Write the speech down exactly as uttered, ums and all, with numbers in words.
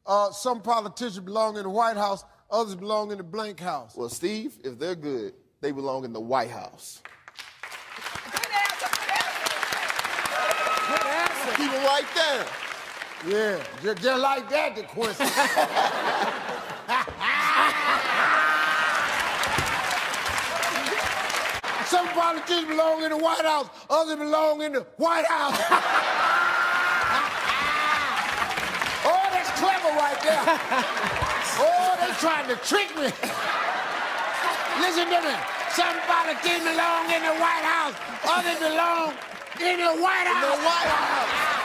Uh, some politicians belong in the White House, others belong in the blank house. Well, Steve, if they're good, they belong in the White House. Good answer, Good answer. Keep it right there. Yeah, just, just like that, DeQuincy. Some politicians belong in the White House, others belong in the White House. Oh, that's clever right there. Oh, they trying to trick me. Listen to me. Some politicians belong in the White House, others belong in the White House. In the White House.